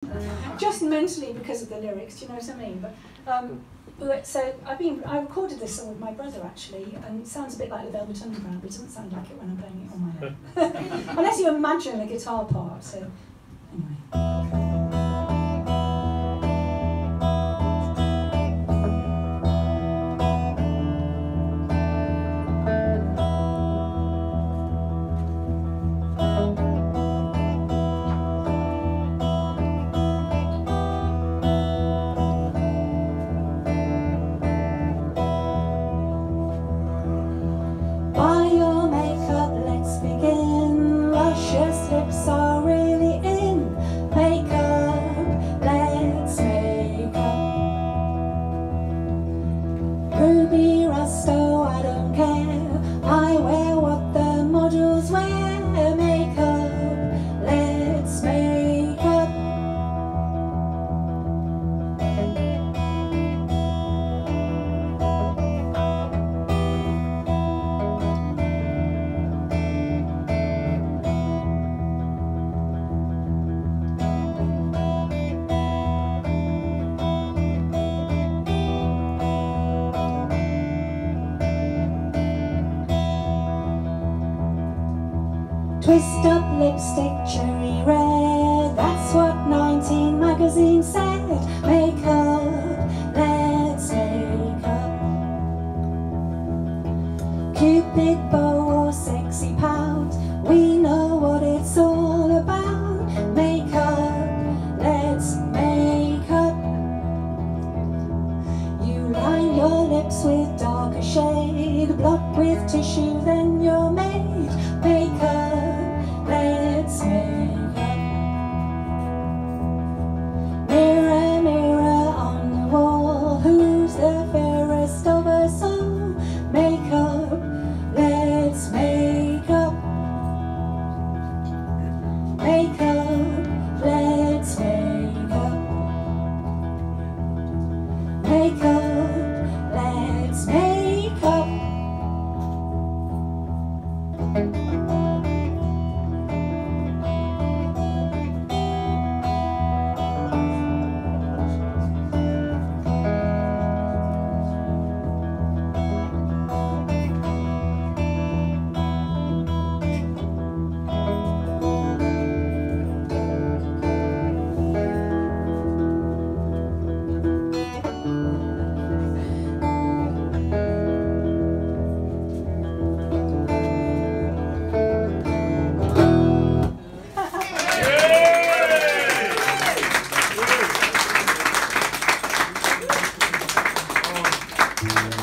just mentally because of the lyrics. Do you know what I mean? But so I recorded this song with my brother actually, and it sounds a bit like the Velvet Underground, but it doesn't sound like it when I'm playing it on my own. Unless you imagine the guitar part. So anyway. Ruby Rusto, I don't care. I wear what the models wear. Makeup, let's make up. Twist up lipstick, cherry red. That's what 19 magazine said. Make up, let's make up. Cupid bow or sexy pout, we know what it's all about. Make up, let's make up. You line your lips with darker shade, blot with tissue, then you're made. Make up, let's make up. Mirror, mirror on the wall, who's the fairest of us all? Make up, let's make up. Make up, let's make up. Make up, let's make up. Yeah.